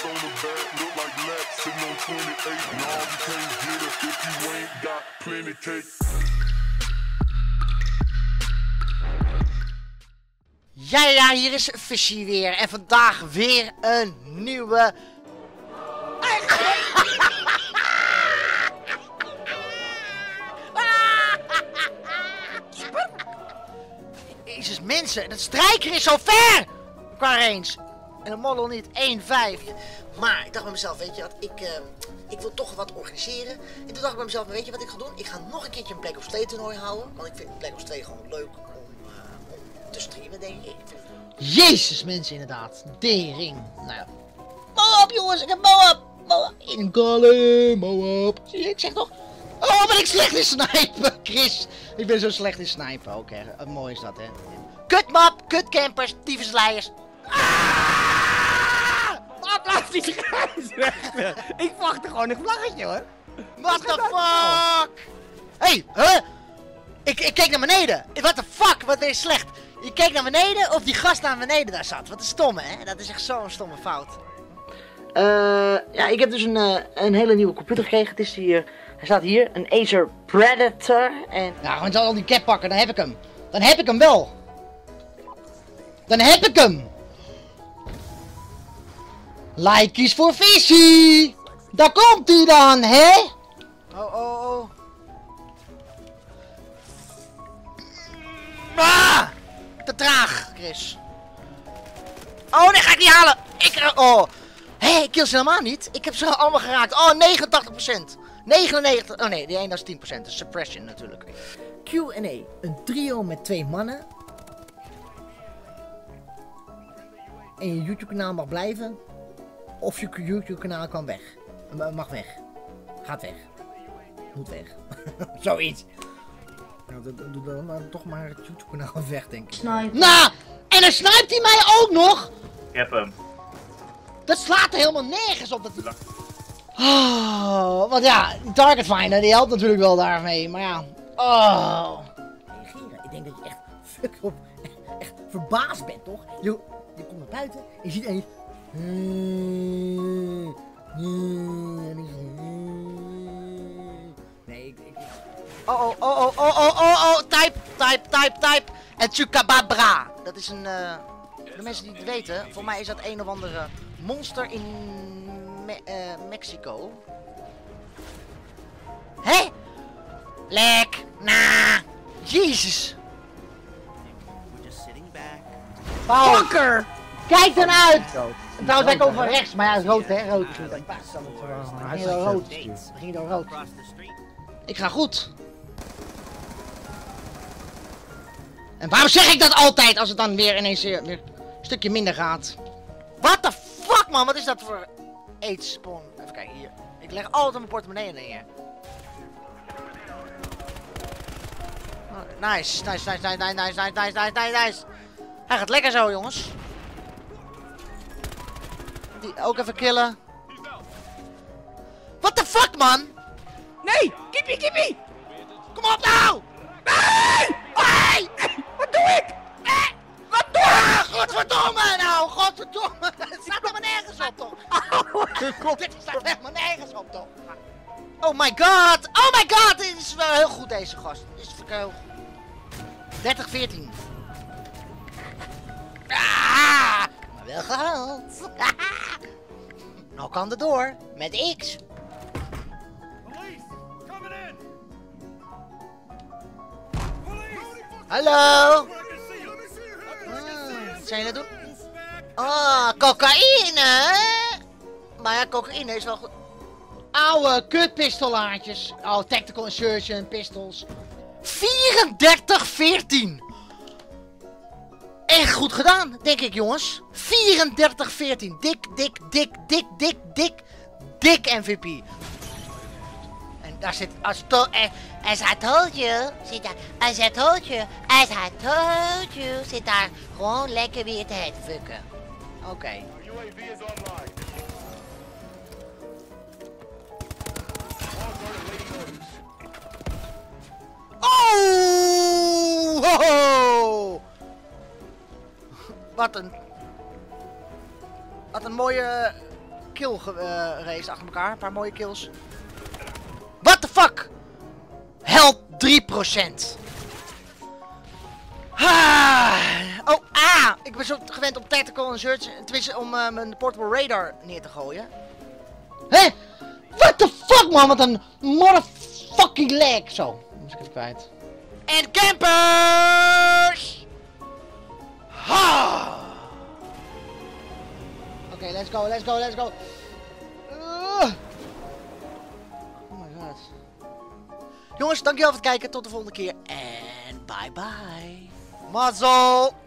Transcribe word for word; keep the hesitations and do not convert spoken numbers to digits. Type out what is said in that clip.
on the back, look like Lex, sitting on twenty-eight. No, you can't get it if you ain't got plenty cake. Ja, ja, hier is Fishy weer. En vandaag weer een nieuwe... Jezus, mensen, dat strijker is zo ver! Qua range. En de model niet, één vijf. Maar ik dacht bij mezelf, weet je wat, ik, uh, ik wil toch wat organiseren. En toen dacht ik bij mezelf, weet je wat ik ga doen? Ik ga nog een keertje een Black Ops twee toernooi houden. Want ik vind Black Ops twee gewoon leuk om, uh, om te streamen, denk ik. Jezus, mensen, inderdaad. Dering. Nou ja. Mow op, jongens, ik heb mow op. Mow op. Inkallen, mow op. Zie je, ik zeg toch... Oh, ben ik slecht in snipen, Chris. Ik ben zo slecht in snipen ook, hè. Uh, mooi is dat, hè. Kutmap, kutcampers, tyfusleiers. Ah! Wat laat die scheidsrechter? Ik wachtte gewoon een vlaggetje, hoor. What the fuck? Hey, huh? Ik, ik keek naar beneden. What the fuck? Wat ben je slecht? Je keek naar beneden of die gast naar beneden daar zat. Wat een stomme, hè? Dat is echt zo'n stomme fout. Uh, ja, ik heb dus een, uh, een hele nieuwe computer gekregen. Het is hier, hij staat hier, een Acer Predator. En... Ja, gewoon al die cap pakken, dan heb ik hem. Dan heb ik hem wel. Dan heb ik hem. Like's voor Fishy. Daar komt hij dan, hè? Oh, oh, oh. Ah! Te traag, Chris. Oh, nee, ga ik niet halen. Ik, oh. Hé, hey, ik kill ze helemaal niet. Ik heb ze allemaal geraakt. Oh, negenentachtig procent. negenennegentig. Oh nee, die ene is tien procent. Dat is suppression natuurlijk. Q en A. Een trio met twee mannen. En je YouTube kanaal mag blijven. Of je YouTube kanaal kan weg. Mag weg. Gaat weg. Moet weg. Zoiets. Nou, doe dan maar toch maar het YouTube kanaal weg, denk ik. Sniper. Nou, en dan snipet hij mij ook nog. Ik heb hem. Dat slaat er helemaal nergens op. Dat... Oh, want ja, Target Finder die helpt natuurlijk wel daarmee, maar ja. Oh. Reageren. Ik denk dat je echt fuck op, echt verbaasd bent, toch? Je, je komt naar buiten en je ziet eens. Nee, ik. ik... Oh, oh, oh, oh, oh, oh, oh, oh, type, type, type, type. En Chupacabra. Dat is een. Uh... De mensen die het weten, voor mij is dat een of andere monster in Me uh, Mexico. Hé? Lek! Nah! Jezus! Fucker! Kijk dan uit! Trouwens, wij komen van rechts, maar ja, het is rood, hè? Rood. We gingen door rood. We gingen door rood. Ik ga goed. En waarom zeg ik dat altijd als het dan weer ineens weer, weer een stukje minder gaat? What the fuck, man? Wat is dat voor AIDS spawn? Even kijken hier. Ik leg altijd mijn portemonnee neer. Oh, nice, nice, nice, nice, nice, nice, nice, nice, nice, nice, nice. Hij gaat lekker zo, jongens. Die ook even killen. What the fuck, man? Nee! Kippie, kippie! Kom op nou! Nee! Hey! Wat doe ik? Eh! Wat doe ik? Godverdomme nou! Godverdomme! Het staat helemaal nergens op, toch? Oh, dit staat helemaal nergens op, toch? Oh my god! Oh my god! Dit is wel heel goed, deze gast. Dit is heel goed. dertig veertien. Ah! Maar wel gehaald. Nou kan er door. Met X. Hallo! Ah, wat zijn jullie doen? Ah, cocaïne! Maar ja, cocaïne is wel goed. Oude kutpistolaatjes. Oh, tactical insertion, pistols. vierendertig veertien! Echt goed gedaan, denk ik, jongens. vierendertig veertien. Dik, dik, dik, dik, dik, dik, dik M V P. En daar zit, als to, eh, as I told you, zit daar, as I told you, as I told you, zit daar gewoon lekker weer te headfucken. Oké. Okay. Oh! Ho, ho! Wat een... Wat een mooie... kill geweest achter elkaar. Een paar mooie kills. What the fuck? Health drie procent. Ah. Oh, ah! Ik ben zo gewend om tactical en search, tenminste om uh, mijn portable radar neer te gooien. Hé? What the fuck, man? Wat een motherfucking lag. Zo, dan is ik het kwijt. En campers! Ha! Oké, okay, let's go, let's go, let's go. Uh. Oh my god. Jongens, dankjewel voor het kijken. Tot de volgende keer. En bye bye. Mazzel!